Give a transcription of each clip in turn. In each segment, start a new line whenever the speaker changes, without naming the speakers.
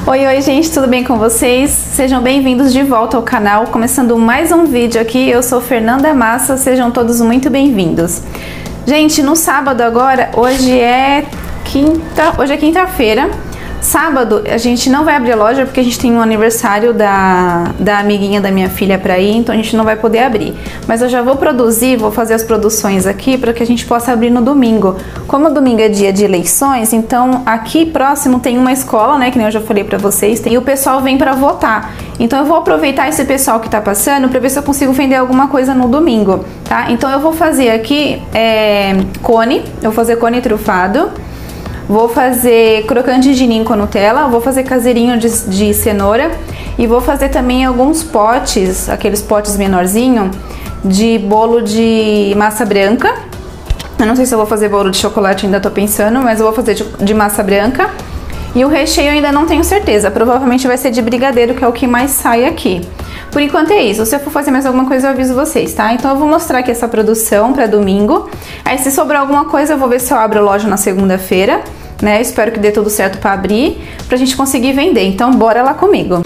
Oi, gente, tudo bem com vocês? Sejam bem-vindos de volta ao canal, começando mais um vídeo aqui. Eu sou Fernanda Massa, sejam todos muito bem-vindos. Gente, no sábado agora, hoje é quinta-feira. Sábado a gente não vai abrir a loja porque a gente tem um aniversário da amiguinha da minha filha pra ir, então a gente não vai poder abrir. Mas eu já vou produzir, vou fazer as produções aqui para que a gente possa abrir no domingo. Como domingo é dia de eleições, então aqui próximo tem uma escola, né, que nem eu já falei pra vocês, e o pessoal vem pra votar. Então eu vou aproveitar esse pessoal que tá passando pra ver se eu consigo vender alguma coisa no domingo, tá? Então eu vou fazer aqui cone, eu vou fazer cone trufado. Vou fazer crocante de ninho com Nutella, vou fazer caseirinho de cenoura e vou fazer também alguns potes, aqueles potes menorzinho de bolo de massa branca. Eu não sei se eu vou fazer bolo de chocolate, ainda tô pensando, mas eu vou fazer de massa branca. E o recheio eu ainda não tenho certeza, provavelmente vai ser de brigadeiro, que é o que mais sai aqui. Por enquanto é isso, se eu for fazer mais alguma coisa eu aviso vocês, tá? Então eu vou mostrar aqui essa produção pra domingo. Aí se sobrar alguma coisa eu vou ver se eu abro a loja na segunda-feira, né? Espero que dê tudo certo pra abrir, pra gente conseguir vender. Então bora lá comigo!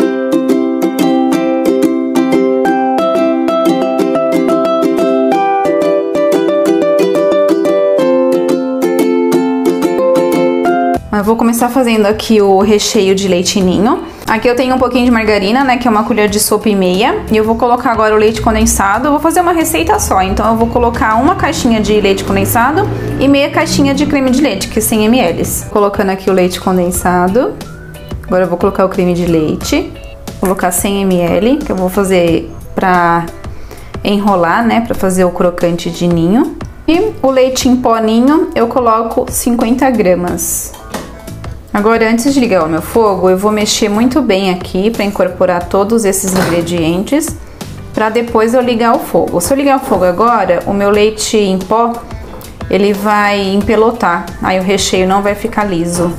Eu vou começar fazendo aqui o recheio de leite ninho. Aqui eu tenho um pouquinho de margarina, né, que é uma colher de sopa e meia. E eu vou colocar agora o leite condensado. Eu vou fazer uma receita só, então eu vou colocar uma caixinha de leite condensado e meia caixinha de creme de leite, que é 100 ml. Colocando aqui o leite condensado. Agora eu vou colocar o creme de leite. Vou colocar 100 ml, que eu vou fazer pra enrolar, né, pra fazer o crocante de ninho. E o leite em pó ninho eu coloco 50 gramas. Agora, antes de ligar o meu fogo, eu vou mexer muito bem aqui para incorporar todos esses ingredientes, para depois eu ligar o fogo. Se eu ligar o fogo agora, o meu leite em pó, ele vai empelotar, aí o recheio não vai ficar liso.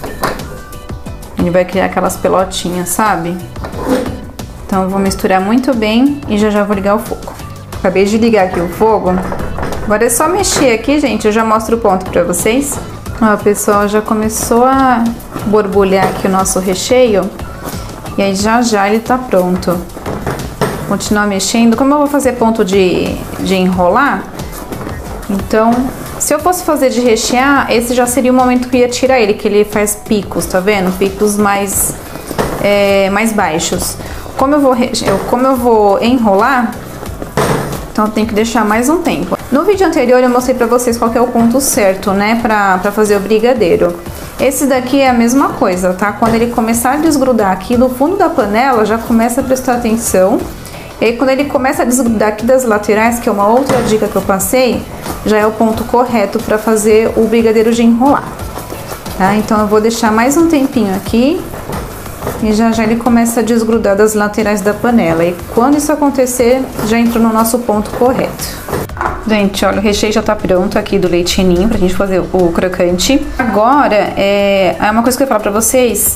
Ele vai criar aquelas pelotinhas, sabe? Então eu vou misturar muito bem e já vou ligar o fogo. Acabei de ligar aqui o fogo. Agora é só mexer aqui, gente, eu já mostro o ponto para vocês. Ó, pessoal, já começou a borbulhar aqui o nosso recheio. E aí já ele tá pronto. Continuar mexendo. Como eu vou fazer ponto de enrolar, então, se eu fosse fazer de rechear, esse já seria o momento que eu ia tirar ele, que ele faz picos, tá vendo? Picos mais baixos. Como eu vou enrolar, então eu tenho que deixar mais um tempo. No vídeo anterior eu mostrei pra vocês qual que é o ponto certo, né, pra fazer o brigadeiro. Esse daqui é a mesma coisa, tá? Quando ele começar a desgrudar aqui no fundo da panela, já começa a prestar atenção. E aí quando ele começa a desgrudar aqui das laterais, que é uma outra dica que eu passei, já é o ponto correto pra fazer o brigadeiro de enrolar. Tá? Então eu vou deixar mais um tempinho aqui. E já ele começa a desgrudar das laterais da panela. E quando isso acontecer, já entrou no nosso ponto correto. Gente, olha, o recheio já tá pronto aqui do leite ninho pra gente fazer o crocante. Agora, é uma coisa que eu ia falar pra vocês.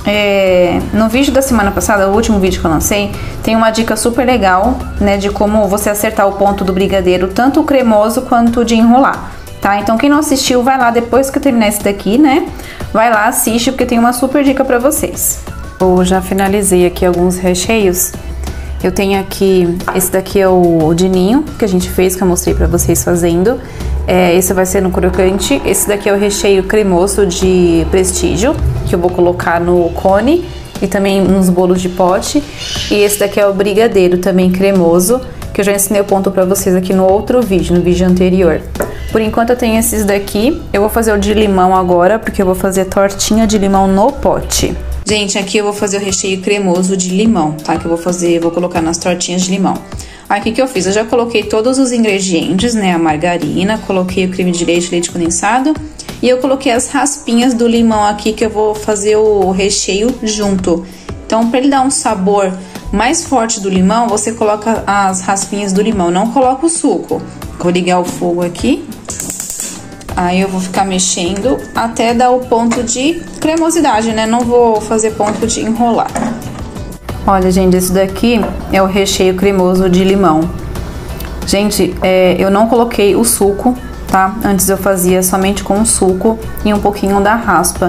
No vídeo da semana passada, o último vídeo que eu lancei, tem uma dica super legal, né, de como você acertar o ponto do brigadeiro, tanto o cremoso quanto o de enrolar. Tá? Então quem não assistiu, vai lá depois que eu terminar esse daqui, né? Vai lá, assiste, porque tem uma super dica pra vocês. Eu já finalizei aqui alguns recheios. Eu tenho aqui, esse daqui é o de ninho, que a gente fez, que eu mostrei pra vocês fazendo. Esse vai ser no crocante. Esse daqui é o recheio cremoso de prestígio, que eu vou colocar no cone e também nos bolos de pote. E esse daqui é o brigadeiro, também cremoso, que eu já ensinei o ponto pra vocês aqui no outro vídeo, no vídeo anterior. Por enquanto eu tenho esses daqui. Eu vou fazer o de limão agora, porque eu vou fazer tortinha de limão no pote. Gente, aqui eu vou fazer o recheio cremoso de limão, tá? Que eu vou colocar nas tortinhas de limão. Aqui que eu fiz, eu já coloquei todos os ingredientes, né? A margarina, coloquei o creme de leite, leite condensado. E eu coloquei as raspinhas do limão aqui, que eu vou fazer o recheio junto. Então, pra ele dar um sabor mais forte do limão, você coloca as raspinhas do limão, não coloca o suco. Vou ligar o fogo aqui. Aí eu vou ficar mexendo até dar o ponto de cremosidade, né? Não vou fazer ponto de enrolar. Olha, gente, esse daqui é o recheio cremoso de limão. Gente, eu não coloquei o suco, tá? Antes eu fazia somente com o suco e um pouquinho da raspa.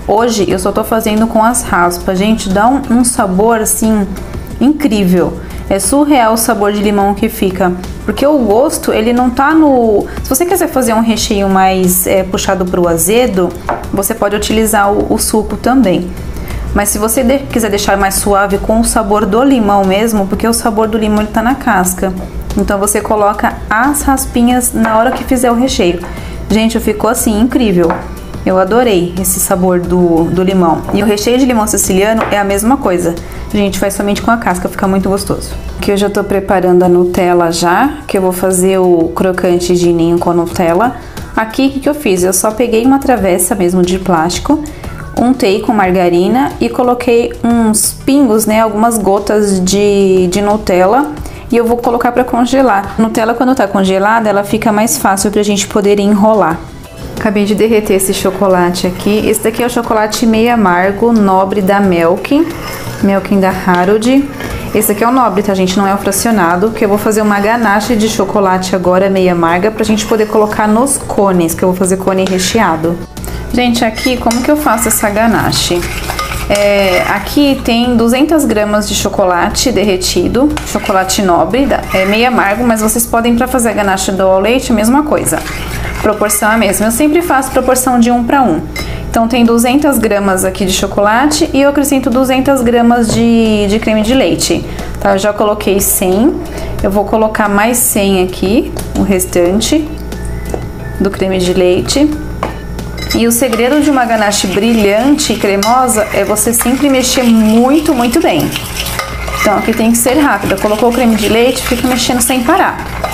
Hoje eu só tô fazendo com as raspas. Gente, dá um sabor assim incrível. É surreal o sabor de limão que fica. Porque o gosto, ele não tá no... Se você quiser fazer um recheio mais puxado pro azedo, você pode utilizar o suco também. Mas se você quiser deixar mais suave com o sabor do limão mesmo, porque o sabor do limão ele tá na casca. Então você coloca as raspinhas na hora que fizer o recheio. Gente, ficou assim, incrível. Eu adorei esse sabor do limão. E o recheio de limão siciliano é a mesma coisa. A gente faz somente com a casca, fica muito gostoso. Aqui eu já tô preparando a Nutella já, que eu vou fazer o crocante de ninho com a Nutella. Aqui, o que eu fiz? Eu só peguei uma travessa mesmo de plástico, untei com margarina e coloquei uns pingos, né, algumas gotas de Nutella. E eu vou colocar para congelar. A Nutella, quando tá congelada, ela fica mais fácil pra gente poder enrolar. Acabei de derreter esse chocolate aqui. Esse daqui é o chocolate meio amargo, nobre da Melkin da Harold. Esse aqui é o nobre, tá, gente? Não é o fracionado, que eu vou fazer uma ganache de chocolate agora, meio amarga, pra gente poder colocar nos cones, que eu vou fazer cone recheado. Gente, aqui, como que eu faço essa ganache? Aqui tem 200 gramas de chocolate derretido, chocolate nobre, é meio amargo, mas vocês podem, para fazer a ganache do ao leite, a mesma coisa. Proporção é a mesma. Eu sempre faço proporção de 1 para 1. Então tem 200 gramas aqui de chocolate e eu acrescento 200 gramas de creme de leite. Tá? Eu já coloquei 100, eu vou colocar mais 100 aqui, o restante do creme de leite. E o segredo de uma ganache brilhante e cremosa é você sempre mexer muito, muito bem. Então aqui tem que ser rápida. Colocou o creme de leite, fica mexendo sem parar.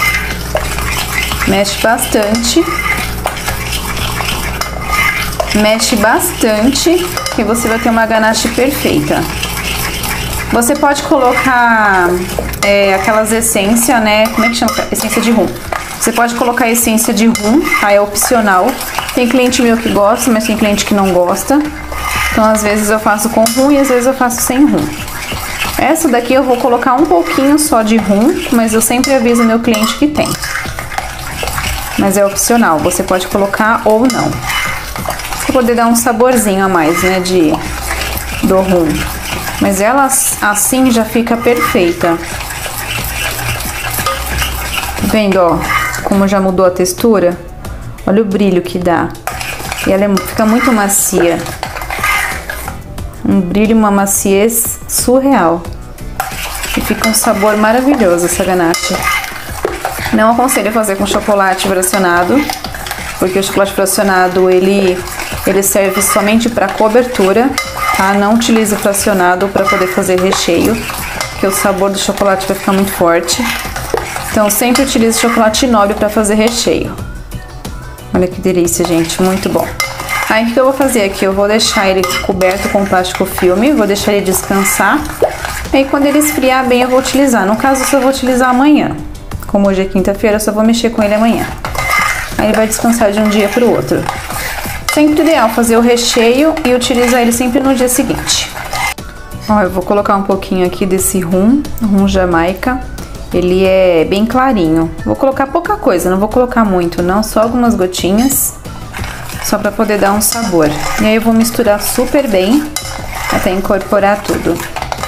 Mexe bastante. Mexe bastante que você vai ter uma ganache perfeita. Você pode colocar aquelas essências, né? Como é que chama? Essência de rum. Você pode colocar essência de rum, tá? É opcional. Tem cliente meu que gosta, mas tem cliente que não gosta. Então, às vezes eu faço com rum e às vezes eu faço sem rum. Essa daqui eu vou colocar um pouquinho só de rum, mas eu sempre aviso o meu cliente que tem. Mas é opcional, você pode colocar ou não. Pra poder dar um saborzinho a mais, né, do rum. Mas ela assim já fica perfeita. Vendo, ó, como já mudou a textura? Olha o brilho que dá. E ela fica muito macia. Um brilho e uma maciez surreal. E fica um sabor maravilhoso essa ganache. Não aconselho fazer com chocolate fracionado, porque o chocolate fracionado ele serve somente para cobertura, tá? Não utilize fracionado para poder fazer recheio, porque o sabor do chocolate vai ficar muito forte. Então sempre utilize chocolate nobre para fazer recheio. Olha que delícia, gente, muito bom. Aí o que eu vou fazer aqui? Eu vou deixar ele coberto com plástico filme, vou deixar ele descansar. E aí quando ele esfriar bem eu vou utilizar. No caso, eu só vou utilizar amanhã. Como hoje é quinta-feira, eu só vou mexer com ele amanhã. Aí ele vai descansar de um dia para o outro. Sempre ideal fazer o recheio e utilizar ele sempre no dia seguinte. Ó, eu vou colocar um pouquinho aqui desse rum Jamaica. Ele é bem clarinho. Vou colocar pouca coisa, não vou colocar muito não, só algumas gotinhas. Só para poder dar um sabor. E aí eu vou misturar super bem até incorporar tudo.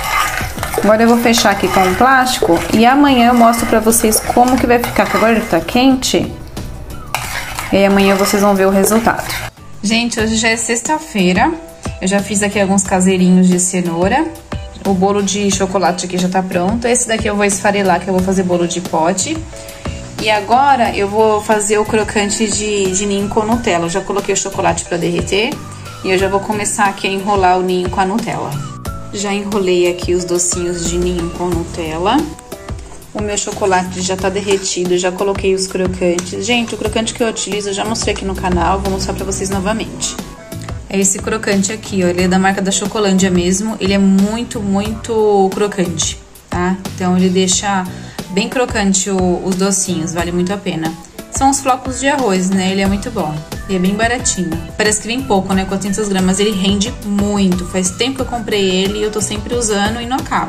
Agora eu vou fechar aqui com o plástico e amanhã eu mostro pra vocês como que vai ficar, que agora ele tá quente. E aí amanhã vocês vão ver o resultado. Gente, hoje já é sexta-feira. Eu já fiz aqui alguns caseirinhos de cenoura. O bolo de chocolate aqui já tá pronto. Esse daqui eu vou esfarelar, que eu vou fazer bolo de pote. E agora eu vou fazer o crocante de ninho com Nutella. Eu já coloquei o chocolate pra derreter. E eu já vou começar aqui a enrolar o ninho com a Nutella. Já enrolei aqui os docinhos de ninho com Nutella. O meu chocolate já tá derretido, já coloquei os crocantes. Gente, o crocante que eu utilizo eu já mostrei aqui no canal, vou mostrar pra vocês novamente. É esse crocante aqui, ó, ele é da marca da Chocolândia mesmo. Ele é muito, muito crocante, tá? Então ele deixa bem crocante os docinhos, vale muito a pena. São os flocos de arroz, né? Ele é muito bom. E é bem baratinho. Parece que vem pouco, né? 400 gramas, ele rende muito. Faz tempo que eu comprei ele e eu tô sempre usando e não acaba.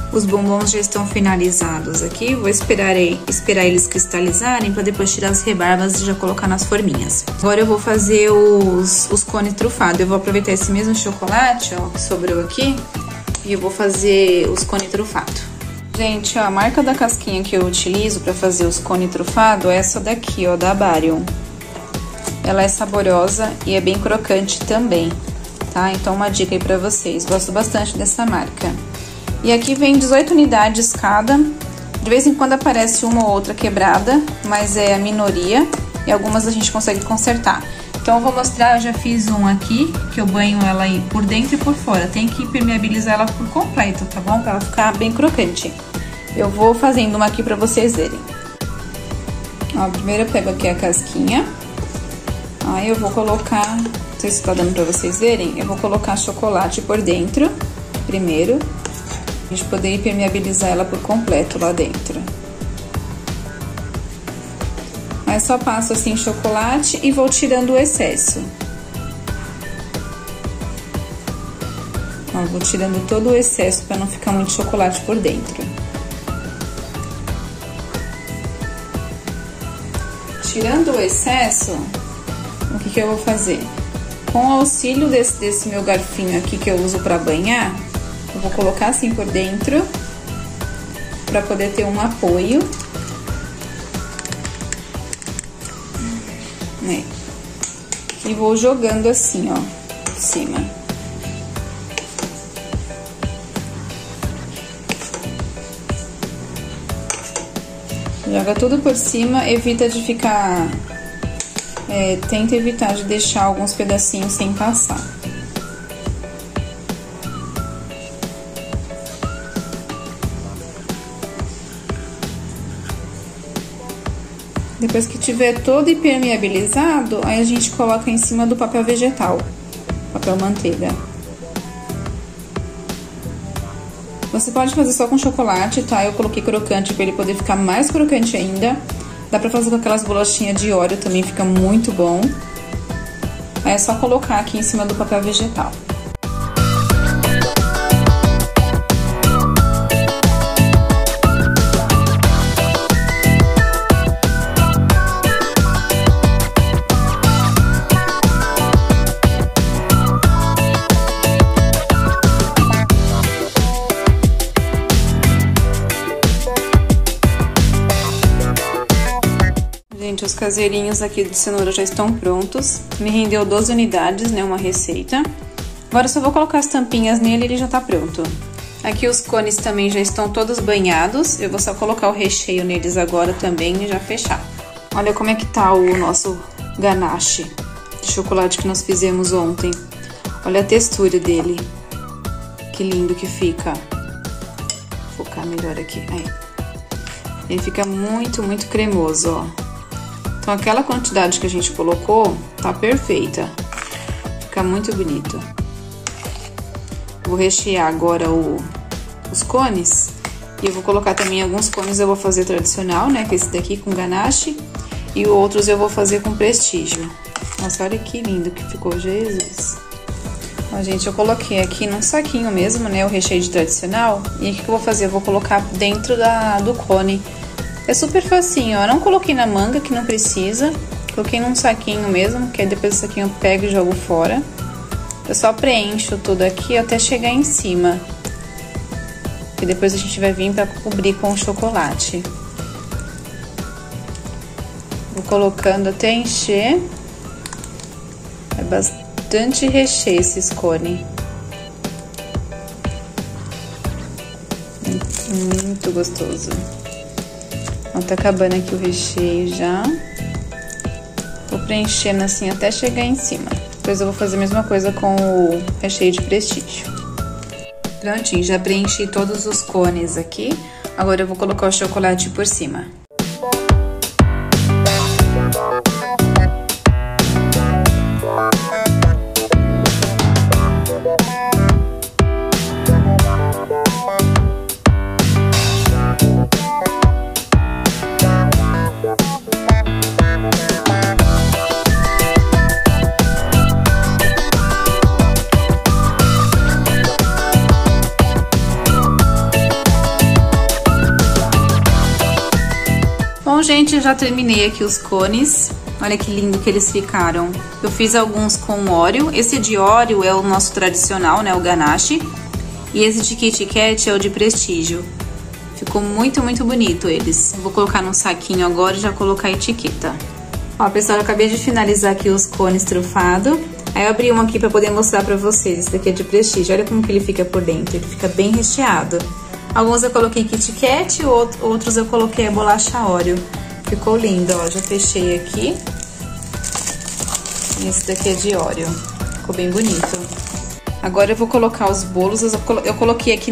Os bombons já estão finalizados aqui. Vou esperar eles cristalizarem para depois tirar as rebarbas e já colocar nas forminhas. Agora eu vou fazer os cones trufados. Eu vou aproveitar esse mesmo chocolate, ó, que sobrou aqui, e eu vou fazer os cones trufados. Gente, ó, a marca da casquinha que eu utilizo para fazer os cones trufados é essa daqui, ó, da Barion. Ela é saborosa e é bem crocante também, tá? Então, uma dica aí pra vocês. Gosto bastante dessa marca. E aqui vem 18 unidades cada. De vez em quando aparece uma ou outra quebrada, mas é a minoria. E algumas a gente consegue consertar. Então, eu vou mostrar, eu já fiz um aqui, que eu banho ela aí por dentro e por fora. Tem que impermeabilizar ela por completo, tá bom? Pra ela ficar bem crocante. Eu vou fazendo uma aqui pra vocês verem. Ó, primeiro eu pego aqui a casquinha. Aí eu vou colocar, não sei se tá dando pra vocês verem, eu vou colocar chocolate por dentro, primeiro, a gente poder impermeabilizar ela por completo lá dentro. Aí só passo assim chocolate e vou tirando o excesso. Ó, vou tirando todo o excesso pra não ficar muito chocolate por dentro. Tirando o excesso, o que eu vou fazer? Com o auxílio desse meu garfinho aqui que eu uso pra banhar, eu vou colocar assim por dentro, pra poder ter um apoio. Né? E vou jogando assim, ó, por cima. Joga tudo por cima, evita de ficar... tenta evitar de deixar alguns pedacinhos sem passar. Depois que tiver todo impermeabilizado, aí a gente coloca em cima do papel vegetal, papel manteiga. Você pode fazer só com chocolate, tá? Eu coloquei crocante para ele poder ficar mais crocante ainda. Dá pra fazer com aquelas bolachinhas de Oreo, também fica muito bom. Aí é só colocar aqui em cima do papel vegetal. Gente, os caseirinhos aqui de cenoura já estão prontos. Me rendeu 12 unidades, né, uma receita. Agora eu só vou colocar as tampinhas nele e ele já tá pronto. Aqui os cones também já estão todos banhados. Eu vou só colocar o recheio neles agora também e já fechar. Olha como é que tá o nosso ganache de chocolate que nós fizemos ontem. Olha a textura dele. Que lindo que fica. Vou focar melhor aqui. Aí. Ele fica muito, muito cremoso, ó. Então, aquela quantidade que a gente colocou tá perfeita. Fica muito bonito. Vou rechear agora os cones. E eu vou colocar também alguns cones, eu vou fazer tradicional, né? Que é esse daqui com ganache. E outros eu vou fazer com prestígio. Nossa, olha que lindo que ficou, Jesus. Ó, gente, eu coloquei aqui num saquinho mesmo, né? O recheio de tradicional. E o que eu vou fazer? Eu vou colocar dentro do cone. É super facinho, ó. Eu não coloquei na manga, que não precisa. Coloquei num saquinho mesmo, que aí depois do saquinho eu pego e jogo fora. Eu só preencho tudo aqui até chegar em cima. E depois a gente vai vir pra cobrir com o chocolate. Vou colocando até encher. É bastante recheio esses cones. Muito gostoso. Ó, tá acabando aqui o recheio já. Vou preenchendo assim até chegar em cima. Depois eu vou fazer a mesma coisa com o recheio de prestígio. Prontinho, já preenchi todos os cones aqui. Agora eu vou colocar o chocolate por cima. gente, eu já terminei aqui os cones. Olha que lindo que eles ficaram. Eu fiz alguns com Oreo. Esse de Oreo é o nosso tradicional, né? O ganache. E esse de Kit Kat é o de prestígio. Ficou muito, muito bonito eles. Vou colocar num saquinho agora e já colocar a etiqueta. Ó, pessoal, eu acabei de finalizar aqui os cones trufados. Aí eu abri um aqui pra poder mostrar pra vocês. Esse daqui é de prestígio. Olha como que ele fica por dentro. Ele fica bem recheado. Alguns eu coloquei Kit Kat, outros eu coloquei a bolacha Oreo. Ficou lindo, ó. Já fechei aqui. E esse daqui é de Oreo. Ficou bem bonito. Agora eu vou colocar os bolos. Eu coloquei aqui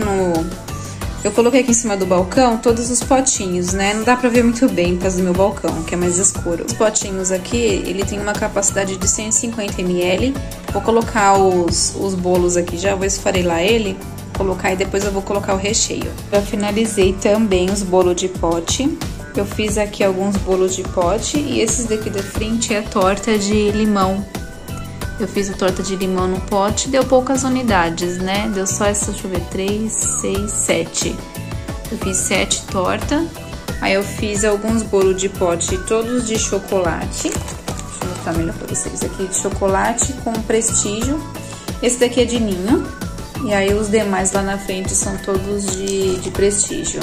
Eu coloquei aqui em cima do balcão todos os potinhos, né? Não dá pra ver muito bem por causa do meu balcão, que é mais escuro. Os potinhos aqui, ele tem uma capacidade de 150 ml. Vou colocar os bolos aqui, já vou esfarelar ele, colocar e depois eu vou colocar o recheio. Já finalizei também os bolos de pote. Eu fiz aqui alguns bolos de pote e esses daqui da frente é torta de limão. Eu fiz a torta de limão no pote, deu poucas unidades, né? Deu só essa, deixa eu ver, 3, 6, 7. Eu fiz 7 tortas. Aí eu fiz alguns bolos de pote, todos de chocolate. Deixa eu mostrar melhor pra vocês. Aqui de chocolate com prestígio. Esse daqui é de ninho. E aí os demais lá na frente são todos de prestígio.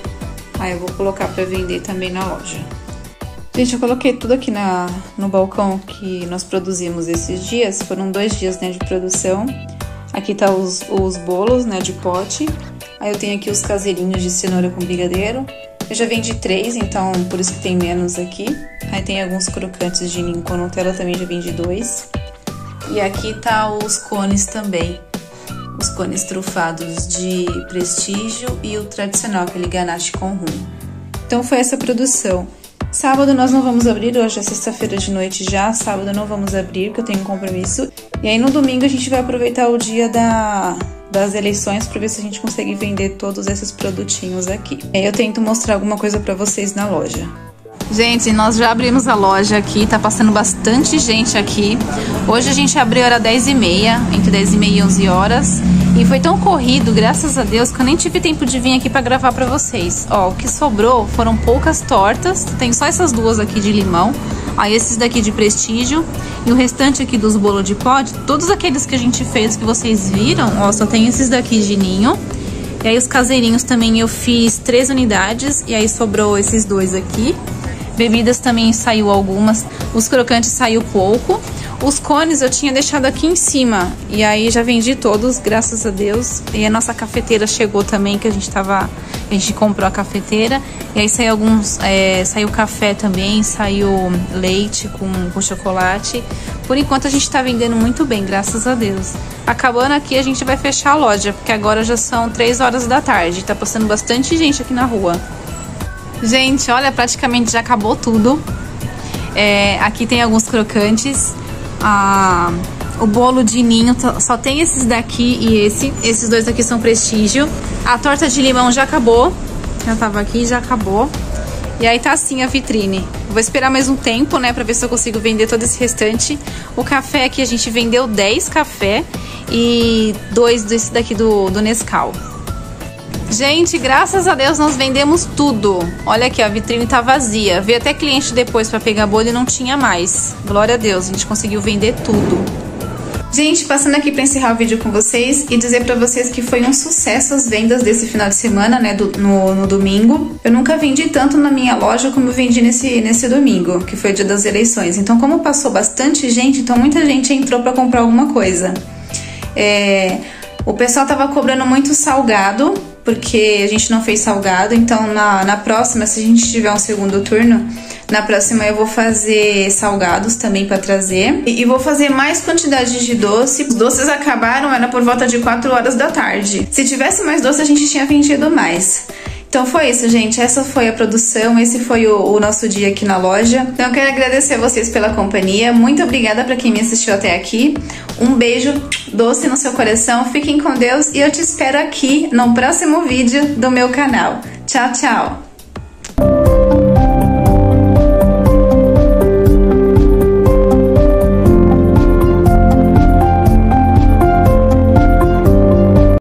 Aí eu vou colocar pra vender também na loja. Gente, eu coloquei tudo aqui no balcão que nós produzimos esses dias. Foram 2 dias, né, de produção. Aqui tá os bolos, né, de pote. Aí eu tenho aqui os caseirinhos de cenoura com brigadeiro. Eu já vendi 3, então por isso que tem menos aqui. Aí tem alguns crocantes de ninho com Nutella, também já vendi 2. E aqui tá os cones também. Os cones trufados de prestígio e o tradicional, aquele ganache com rum. Então foi essa produção. Sábado nós não vamos abrir, hoje é sexta-feira de noite já, sábado não vamos abrir, porque eu tenho um compromisso. E aí no domingo a gente vai aproveitar o dia das eleições para ver se a gente consegue vender todos esses produtinhos aqui. Aí eu tento mostrar alguma coisa para vocês na loja. Gente, nós já abrimos a loja aqui, tá passando bastante gente aqui. Hoje a gente abriu, era 10h30, entre 10h30 e 11 horas. E foi tão corrido, graças a Deus, que eu nem tive tempo de vir aqui pra gravar pra vocês. Ó, o que sobrou foram poucas tortas, tem só essas 2 aqui de limão. Aí esses daqui de prestígio. E o restante aqui dos bolos de pote, todos aqueles que a gente fez, que vocês viram, ó, só tem esses daqui de ninho. E aí os caseirinhos também eu fiz 3 unidades, e aí sobrou esses 2 aqui. Bebidas também saiu algumas, os crocantes saiu pouco. Os cones eu tinha deixado aqui em cima, e aí já vendi todos, graças a Deus. E a nossa cafeteira chegou também, que a gente comprou a cafeteira. E aí saiu saiu café também, saiu leite com chocolate. Por enquanto a gente tá vendendo muito bem, graças a Deus. Acabando aqui a gente vai fechar a loja, porque agora já são 3 horas da tarde, tá passando bastante gente aqui na rua. Gente, olha, praticamente já acabou tudo. Aqui tem alguns crocantes. O bolo de ninho só tem esses daqui e esses 2 aqui são prestígio. A torta de limão já acabou. Já tava aqui, já acabou. E aí tá assim a vitrine. Vou esperar mais um tempo, né, pra ver se eu consigo vender todo esse restante. O café aqui a gente vendeu 10 café e 2 desse daqui do Nescau. Gente, graças a Deus nós vendemos tudo. Olha aqui, a vitrine tá vazia. Veio até cliente depois pra pegar bolo e não tinha mais. Glória a Deus, a gente conseguiu vender tudo. Gente, passando aqui pra encerrar o vídeo com vocês e dizer pra vocês que foi um sucesso as vendas desse final de semana, né, no domingo. Eu nunca vendi tanto na minha loja como eu vendi nesse domingo, que foi o dia das eleições. Então, como passou bastante gente, então muita gente entrou pra comprar alguma coisa. O pessoal tava cobrando muito salgado, porque a gente não fez salgado, então na próxima, se a gente tiver um segundo turno, na próxima eu vou fazer salgados também para trazer. E vou fazer mais quantidade de doce. Os doces acabaram, era por volta de 4 horas da tarde. Se tivesse mais doce, a gente tinha vendido mais. Então foi isso, gente. Essa foi a produção, esse foi o nosso dia aqui na loja. Então eu quero agradecer a vocês pela companhia. Muito obrigada para quem me assistiu até aqui. Um beijo doce no seu coração. Fiquem com Deus e eu te espero aqui no próximo vídeo do meu canal. Tchau, tchau!